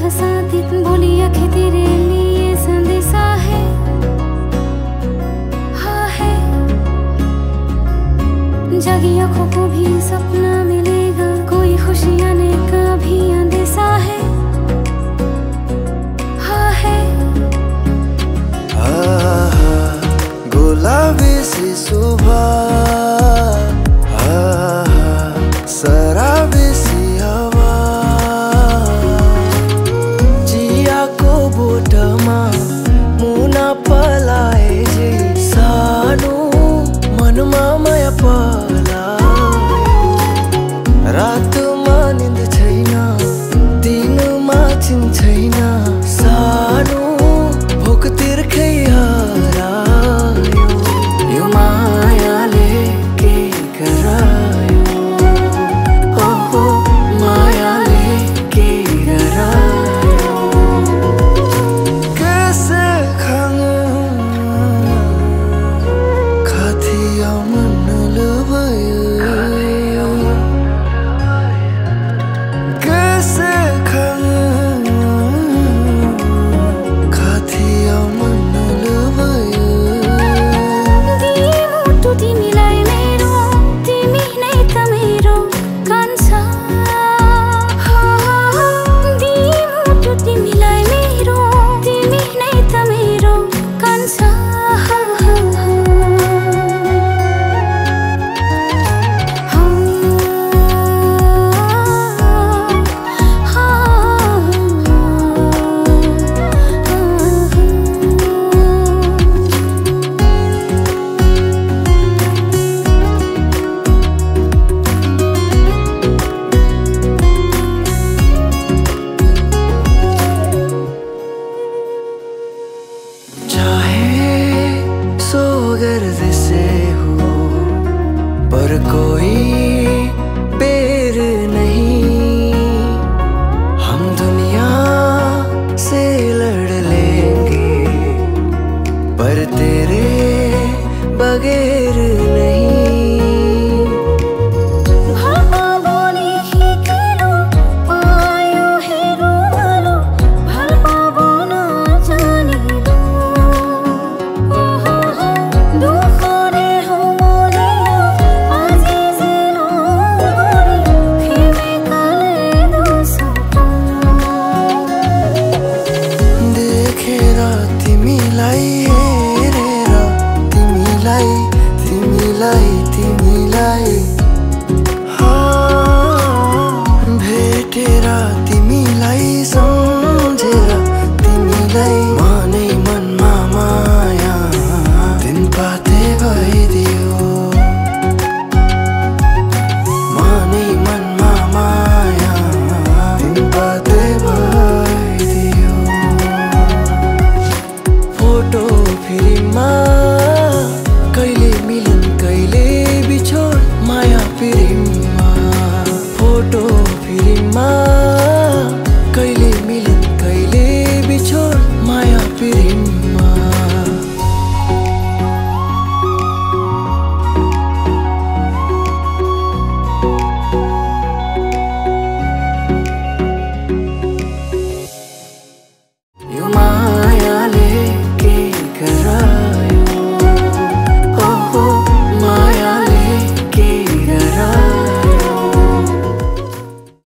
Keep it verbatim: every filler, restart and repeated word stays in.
हंसाती बोली आंखें तेरे लिए संदेशा है, हाँ है। जागी आंखों को भी सपना मिलेगा, कोई खुशी आने का भी अंदेशा है, हाँ है। गुलाबी सी सुबह, शराबी सी हवा, जिया को बोटमा मुना पलाए जे सानो मनमा माया पलायो। रातमा निंद छैन, दिनमा छिन छैन।